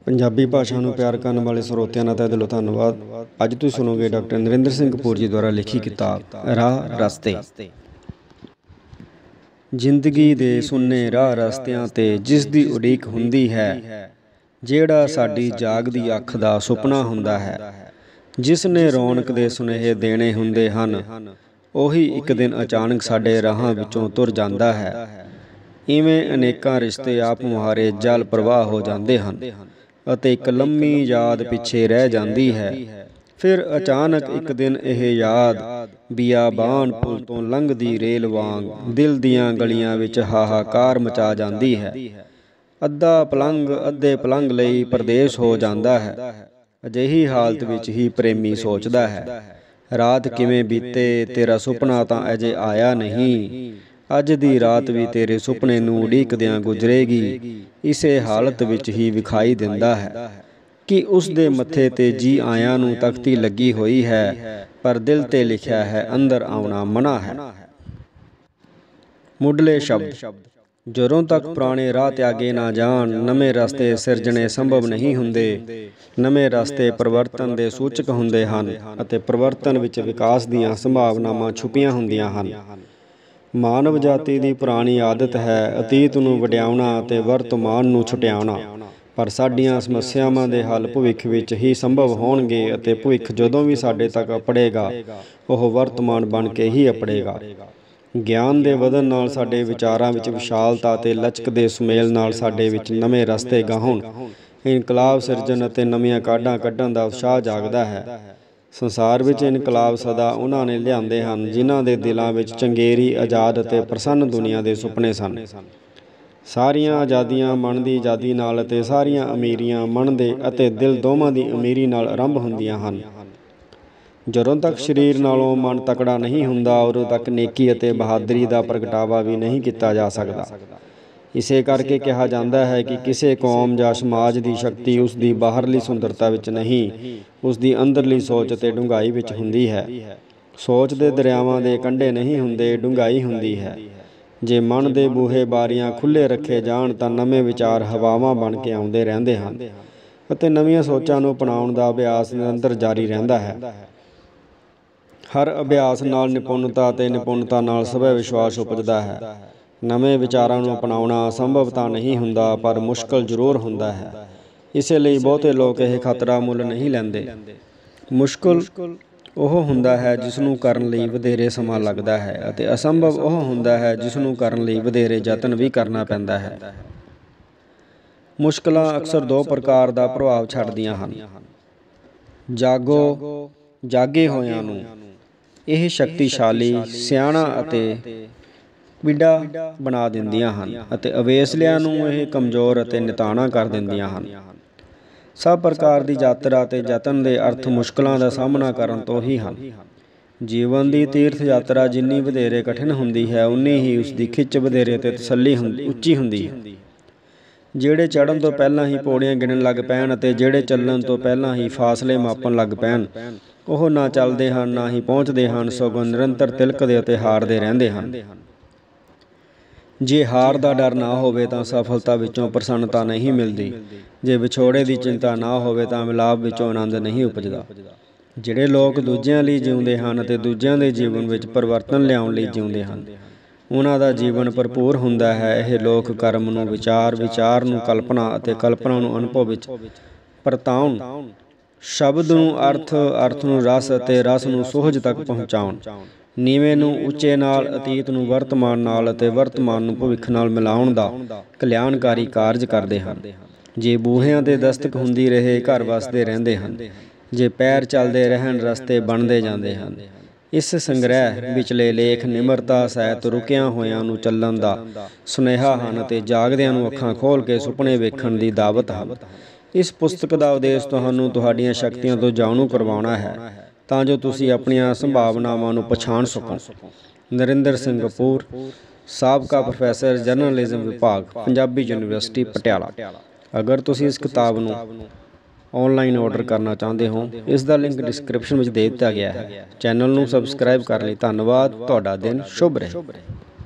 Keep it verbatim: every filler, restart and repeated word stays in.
ਪੰਜਾਬੀ ਭਾਸ਼ਾ ਨੂੰ ਪਿਆਰ ਕਰਨ ਵਾਲੇ ਸਰੋਤਿਆਂ ਦਾ ਤਹਿ ਦਿਲੋਂ ਧੰਨਵਾਦ। ਅੱਜ ਤੁਸੀਂ ਸੁਣੋਗੇ ਡਾਕਟਰ ਨਰਿੰਦਰ ਸਿੰਘ ਕਪੂਰ ਜੀ ਦੁਆਰਾ ਲਿਖੀ ਕਿਤਾਬ ਰਾਹ ਰਸਤੇ। ਜ਼ਿੰਦਗੀ ਦੇ ਸੁੰਨੇ ਰਾਹ ਰਸਤਿਆਂ 'ਤੇ ਜਿਸ ਦੀ ਉਡੀਕ ਹੁੰਦੀ ਹੈ, ਜਿਹੜਾ ਸਾਡੀ ਜਾਗਦੀ ਅੱਖ ਦਾ ਸੁਪਨਾ ਹੁੰਦਾ ਹੈ, ਜਿਸ ਨੇ ਰੌਣਕ ਦੇ ਸੁਨੇਹੇ ਦੇਣੇ ਹੁੰਦੇ ਹਨ, ਉਹੀ ਇੱਕ ਦਿਨ ਅਚਾਨਕ ਸਾਡੇ ਰਾਹਾਂ ਵਿੱਚੋਂ ਤੁਰ ਜਾਂਦਾ ਹੈ। ਇਵੇਂ ਅਨੇਕਾਂ ਰਿਸ਼ਤੇ ਆਪ ਮੁਹਾਰੇ ਜਲ ਪ੍ਰਵਾਹ ਹੋ ਜਾਂਦੇ ਹਨ ਅਤੇ ਇੱਕ ਲੰਮੀ ਯਾਦ ਪਿੱਛੇ ਰਹਿ ਜਾਂਦੀ ਹੈ। ਫਿਰ ਅਚਾਨਕ ਇੱਕ ਦਿਨ ਇਹ ਯਾਦ ਬਿਆਬਾਨ ਪੁਲ ਤੋਂ ਲੰਘਦੀ ਰੇਲ ਵਾਂਗ ਦਿਲ ਦੀਆਂ ਗਲੀਆਂ ਵਿੱਚ ਹਾਹਾਕਾਰ ਮਚਾ ਜਾਂਦੀ ਹੈ। ਅੱਧਾ ਪਲੰਘ ਅੱਧੇ ਪਲੰਘ ਲਈ ਪਰਦੇਸ ਹੋ ਜਾਂਦਾ ਹੈ। ਅਜਿਹੀ ਹਾਲਤ ਵਿੱਚ ਹੀ ਪ੍ਰੇਮੀ ਸੋਚਦਾ ਹੈ, ਰਾਤ ਕਿਵੇਂ ਬੀਤੇ, ਤੇਰਾ ਸੁਪਨਾ ਤਾਂ ਅਜੇ ਆਇਆ ਨਹੀਂ। ਅੱਜ ਦੀ ਰਾਤ ਵੀ ਤੇਰੇ ਸੁਪਨੇ ਨੂੰ ਉਡੀਕਦਿਆਂ ਗੁਜ਼ਰੇਗੀ। ਇਸੇ ਹਾਲਤ ਵਿੱਚ ਹੀ ਵਿਖਾਈ ਦਿੰਦਾ ਹੈ ਕਿ ਉਸ ਦੇ ਮੱਥੇ 'ਤੇ ਜੀ ਆਇਆਂ ਨੂੰ ਤਖਤੀ ਲੱਗੀ ਹੋਈ ਹੈ, ਪਰ ਦਿਲ 'ਤੇ ਲਿਖਿਆ ਹੈ ਅੰਦਰ ਆਉਣਾ ਮਨ੍ਹਾ ਹੈ। ਮੁੱਢਲੇ ਸ਼ਬਦ। ਜਦੋਂ ਤੱਕ ਪੁਰਾਣੇ ਰਾਹ ਤਿਆਗੇ ਨਾ ਜਾਣ, ਨਵੇਂ ਰਸਤੇ ਸਿਰਜਣੇ ਸੰਭਵ ਨਹੀਂ ਹੁੰਦੇ। ਨਵੇਂ ਰਸਤੇ ਪਰਿਵਰਤਨ ਦੇ ਸੂਚਕ ਹੁੰਦੇ ਹਨ ਅਤੇ ਪਰਿਵਰਤਨ ਵਿੱਚ ਵਿਕਾਸ ਦੀਆਂ ਸੰਭਾਵਨਾਵਾਂ ਛੁਪੀਆਂ ਹੁੰਦੀਆਂ ਹਨ। ਮਾਨਵ ਜਾਤੀ ਦੀ ਪੁਰਾਣੀ ਆਦਤ ਹੈ ਅਤੀਤ ਨੂੰ ਵਡਿਆਉਣਾ ਅਤੇ ਵਰਤਮਾਨ ਨੂੰ ਛੁਟਿਆਉਣਾ, ਪਰ ਸਾਡੀਆਂ ਸਮੱਸਿਆਵਾਂ ਦੇ ਹੱਲ ਭਵਿੱਖ ਵਿੱਚ ਹੀ ਸੰਭਵ ਹੋਣਗੇ ਅਤੇ ਭਵਿੱਖ ਜਦੋਂ ਵੀ ਸਾਡੇ ਤੱਕ ਅਪੜੇਗਾ, ਉਹ ਵਰਤਮਾਨ ਬਣ ਕੇ ਹੀ ਅਪੜੇਗਾ। ਗਿਆਨ ਦੇ ਵਧਣ ਨਾਲ ਸਾਡੇ ਵਿਚਾਰਾਂ ਵਿੱਚ ਵਿਸ਼ਾਲਤਾ ਅਤੇ ਲਚਕ ਦੇ ਸੁਮੇਲ ਨਾਲ ਸਾਡੇ ਵਿੱਚ ਨਵੇਂ ਰਸਤੇ ਗਾਹੁਣ, ਇਨਕਲਾਬ ਸਿਰਜਣ ਅਤੇ ਨਵੀਆਂ ਕਾਢਾਂ ਕੱਢਣ ਦਾ ਉਤਸ਼ਾਹ ਜਾਗਦਾ ਹੈ। ਸੰਸਾਰ ਵਿੱਚ ਇਨਕਲਾਬ ਸਦਾ ਉਹਨਾਂ ਨੇ ਲਿਆਂਦੇ ਹਨ ਜਿਨ੍ਹਾਂ ਦੇ ਦਿਲਾਂ ਵਿੱਚ ਚੰਗੇਰੀ, ਆਜ਼ਾਦ ਅਤੇ ਪ੍ਰਸੰਨ ਦੁਨੀਆ ਦੇ ਸੁਪਨੇ ਸਨ। ਸਾਰੀਆਂ ਆਜ਼ਾਦੀਆਂ ਮਨ ਦੀ ਆਜ਼ਾਦੀ ਨਾਲ ਅਤੇ ਸਾਰੀਆਂ ਅਮੀਰੀਆਂ ਮਨ ਦੇ ਅਤੇ ਦਿਲ ਦੋਵਾਂ ਦੀ ਅਮੀਰੀ ਨਾਲ ਆਰੰਭ ਹੁੰਦੀਆਂ ਹਨ। ਜਦੋਂ ਤੱਕ ਸਰੀਰ ਨਾਲੋਂ ਮਨ ਤਕੜਾ ਨਹੀਂ ਹੁੰਦਾ, ਉਦੋਂ ਤੱਕ ਨੇਕੀ ਅਤੇ ਬਹਾਦਰੀ ਦਾ ਪ੍ਰਗਟਾਵਾ ਵੀ ਨਹੀਂ ਕੀਤਾ ਜਾ ਸਕਦਾ। ਇਸੇ ਕਰਕੇ ਕਿਹਾ ਜਾਂਦਾ ਹੈ ਕਿ ਕਿਸੇ ਕੌਮ ਜਾਂ ਸਮਾਜ ਦੀ ਸ਼ਕਤੀ ਉਸ ਦੀ ਬਾਹਰਲੀ ਸੁੰਦਰਤਾ ਵਿੱਚ ਨਹੀਂ, ਉਸ ਦੀ ਅੰਦਰਲੀ ਸੋਚ ਅਤੇ ਡੂੰਘਾਈ ਵਿੱਚ ਹੁੰਦੀ ਹੈ। ਸੋਚ ਦੇ ਦਰਿਆਵਾਂ ਦੇ ਕੰਢੇ ਨਹੀਂ ਹੁੰਦੇ, ਡੂੰਘਾਈ ਹੁੰਦੀ ਹੈ। ਜੇ ਮਨ ਦੇ ਬੂਹੇ ਬਾਰੀਆਂ ਖੁੱਲ੍ਹੇ ਰੱਖੇ ਜਾਣ ਤਾਂ ਨਵੇਂ ਵਿਚਾਰ ਹਵਾਵਾਂ ਬਣ ਕੇ ਆਉਂਦੇ ਰਹਿੰਦੇ ਹਨ ਅਤੇ ਨਵੀਆਂ ਸੋਚਾਂ ਨੂੰ ਅਪਣਾਉਣ ਦਾ ਅਭਿਆਸ ਨਿਰੰਤਰ ਜਾਰੀ ਰਹਿੰਦਾ ਹੈ। ਹਰ ਅਭਿਆਸ ਨਾਲ ਨਿਪੁੰਨਤਾ ਅਤੇ ਨਿਪੁੰਨਤਾ ਨਾਲ ਸਵੈ ਵਿਸ਼ਵਾਸ ਉਪਜਦਾ ਹੈ। ਨਵੇਂ ਵਿਚਾਰਾਂ ਨੂੰ ਅਪਣਾਉਣਾ ਸੰਭਵ ਤਾਂ ਨਹੀਂ ਹੁੰਦਾ, ਪਰ ਮੁਸ਼ਕਲ ਜ਼ਰੂਰ ਹੁੰਦਾ ਹੈ। ਇਸੇ ਲਈ ਬਹੁਤੇ ਲੋਕ ਇਹ ਖਤਰਾ ਮੁੱਲ ਨਹੀਂ ਲੈਂਦੇ। ਮੁਸ਼ਕਲ ਉਹ ਹੁੰਦਾ ਹੈ ਜਿਸ ਨੂੰ ਕਰਨ ਲਈ ਵਧੇਰੇ ਸਮਾਂ ਲੱਗਦਾ ਹੈ ਅਤੇ ਅਸੰਭਵ ਉਹ ਹੁੰਦਾ ਹੈ ਜਿਸ ਨੂੰ ਕਰਨ ਲਈ ਵਧੇਰੇ ਯਤਨ ਵੀ ਕਰਨਾ ਪੈਂਦਾ ਹੈ। ਮੁਸ਼ਕਲਾਂ ਅਕਸਰ ਦੋ ਪ੍ਰਕਾਰ ਦਾ ਪ੍ਰਭਾਵ ਛੱਡਦੀਆਂ ਹਨ। ਜਾਗੋ ਜਾਗੇ ਹੋਇਆਂ ਨੂੰ ਇਹ ਸ਼ਕਤੀਸ਼ਾਲੀ, ਸਿਆਣਾ ਅਤੇ ਵਿਡਾ ਬਣਾ ਦਿੰਦੀਆਂ ਹਨ ਅਤੇ ਅਵੇਸਲਿਆਂ ਨੂੰ ਇਹ ਕਮਜ਼ੋਰ ਅਤੇ ਨਿਤਾਣਾ ਕਰ ਦਿੰਦੀਆਂ ਹਨ। ਸਭ ਪ੍ਰਕਾਰ ਦੀ ਯਾਤਰਾ ਅਤੇ ਯਤਨ ਦੇ ਅਰਥ ਮੁਸ਼ਕਲਾਂ ਦਾ ਸਾਹਮਣਾ ਕਰਨ ਤੋਂ ਹੀ ਹਨ। ਜੀਵਨ ਦੀ ਤੀਰਥ ਯਾਤਰਾ ਜਿੰਨੀ ਵਧੇਰੇ ਕਠਿਨ ਹੁੰਦੀ ਹੈ, ਉਨੀ ਹੀ ਉਸ ਦੀ ਖਿੱਚ ਵਧੇਰੇ ਅਤੇ ਤਸੱਲੀ ਹੁੰਦੀ ਉੱਚੀ ਹੁੰਦੀ ਹੈ। ਜਿਹੜੇ ਚੜ੍ਹਨ ਤੋਂ ਪਹਿਲਾਂ ਹੀ ਪੌੜੀਆਂ ਗਿਣਨ ਲੱਗ ਪੈਣ ਅਤੇ ਜਿਹੜੇ ਚੱਲਣ ਤੋਂ ਪਹਿਲਾਂ ਹੀ ਫਾਸਲੇ ਮਾਪਣ ਲੱਗ ਪੈਣ, ਉਹ ਨਾ ਚੱਲਦੇ ਹਨ ਨਾ ਹੀ ਪਹੁੰਚਦੇ ਹਨ, ਸਗੋਂ ਨਿਰੰਤਰ ਤਿਲਕਦੇ ਅਤੇ ਹਾਰਦੇ ਰਹਿੰਦੇ ਹਨ। ਜੇ ਹਾਰ ਦਾ ਡਰ ਨਾ ਹੋਵੇ ਤਾਂ ਸਫਲਤਾ ਵਿੱਚੋਂ ਪ੍ਰਸੰਨਤਾ ਨਹੀਂ ਮਿਲਦੀ। ਜੇ ਵਿਛੋੜੇ ਦੀ ਚਿੰਤਾ ਨਾ ਹੋਵੇ ਤਾਂ ਮਿਲਾਪ ਵਿੱਚੋਂ ਆਨੰਦ ਨਹੀਂ ਉਪਜਦਾ। ਜਿਹੜੇ ਲੋਕ ਦੂਜਿਆਂ ਲਈ ਜਿਉਂਦੇ ਹਨ ਅਤੇ ਦੂਜਿਆਂ ਦੇ ਜੀਵਨ ਵਿੱਚ ਪਰਿਵਰਤਨ ਲਿਆਉਣ ਲਈ ਜਿਉਂਦੇ ਹਨ, ਉਹਨਾਂ ਦਾ ਜੀਵਨ ਭਰਪੂਰ ਹੁੰਦਾ ਹੈ। ਇਹ ਲੋਕ ਕਰਮ ਨੂੰ ਵਿਚਾਰ, ਵਿਚਾਰ ਨੂੰ ਕਲਪਨਾ ਅਤੇ ਕਲਪਨਾ ਨੂੰ ਅਨੁਭਵ ਵਿੱਚ ਪਰਤਾਉਣ, ਸ਼ਬਦ ਨੂੰ ਅਰਥ, ਅਰਥ ਨੂੰ ਰਸ ਅਤੇ ਰਸ ਨੂੰ ਸੁਹਜ ਤੱਕ ਪਹੁੰਚਾਉਣ, ਨੀਵੇਂ ਨੂੰ ਉੱਚੇ ਨਾਲ, ਅਤੀਤ ਨੂੰ ਵਰਤਮਾਨ ਨਾਲ ਅਤੇ ਵਰਤਮਾਨ ਨੂੰ ਭਵਿੱਖ ਨਾਲ ਮਿਲਾਉਣ ਦਾ ਕਲਿਆਣਕਾਰੀ ਕਾਰਜ ਕਰਦੇ ਹਨ। ਜੇ ਬੂਹਿਆਂ 'ਤੇ ਦਸਤਕ ਹੁੰਦੀ ਰਹੇ, ਘਰ ਵਸਦੇ ਰਹਿੰਦੇ ਹਨ। ਜੇ ਪੈਰ ਚੱਲਦੇ ਰਹਿਣ, ਰਸਤੇ ਬਣਦੇ ਜਾਂਦੇ ਹਨ। ਇਸ ਸੰਗ੍ਰਹਿ ਵਿਚਲੇ ਲੇਖ ਨਿਮਰਤਾ ਸਹਿਤ ਰੁਕਿਆਂ ਹੋਇਆਂ ਨੂੰ ਚੱਲਣ ਦਾ ਸੁਨੇਹਾ ਹਨ ਅਤੇ ਜਾਗਦਿਆਂ ਨੂੰ ਅੱਖਾਂ ਖੋਲ੍ਹ ਕੇ ਸੁਪਨੇ ਵੇਖਣ ਦੀ ਦਾਵਤ ਹਨ। ਇਸ ਪੁਸਤਕ ਦਾ ਉਦੇਸ਼ ਤੁਹਾਨੂੰ ਤੁਹਾਡੀਆਂ ਸ਼ਕਤੀਆਂ ਤੋਂ ਜਾਣੂ ਕਰਵਾਉਣਾ ਹੈ ਤਾਂ ਜੋ ਤੁਸੀਂ ਆਪਣੀਆਂ ਸੰਭਾਵਨਾਵਾਂ ਨੂੰ ਪਛਾਣ ਸਕੋ। ਨਰਿੰਦਰ ਸਿੰਘ ਕਪੂਰ, ਸਾਬਕਾ ਪ੍ਰੋਫੈਸਰ ਜਰਨਲਿਜ਼ਮ ਵਿਭਾਗ, ਪੰਜਾਬੀ ਯੂਨੀਵਰਸਿਟੀ ਪਟਿਆਲਾ। ਅਗਰ ਤੁਸੀਂ ਇਸ ਕਿਤਾਬ ਨੂੰ ਔਨਲਾਈਨ ਆਰਡਰ ਕਰਨਾ ਚਾਹੁੰਦੇ ਹੋ, ਇਸ ਦਾ ਲਿੰਕ ਡਿਸਕ੍ਰਿਪਸ਼ਨ ਵਿੱਚ ਦੇ ਦਿੱਤਾ ਗਿਆ ਹੈ। ਚੈਨਲ ਨੂੰ ਸਬਸਕ੍ਰਾਈਬ ਕਰਨ ਲਈ ਧੰਨਵਾਦ। ਤੁਹਾਡਾ ਦਿਨ ਸ਼ੁਭ ਰਹੇ।